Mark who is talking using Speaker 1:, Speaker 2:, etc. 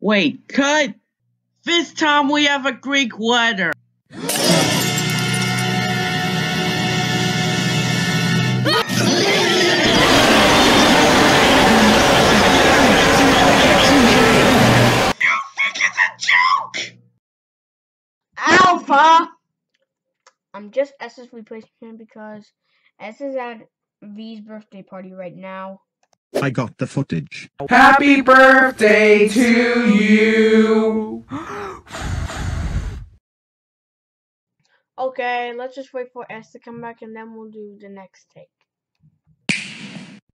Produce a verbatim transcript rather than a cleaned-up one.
Speaker 1: Wait, cut! This time we have a Greek letter. You think it's a joke?
Speaker 2: Alpha! I'm just S's replacement because S is at V's birthday party right now.
Speaker 3: I got the footage.
Speaker 4: Happy birthday to you!
Speaker 2: Okay, let's just wait for S to come back and then we'll do the next take.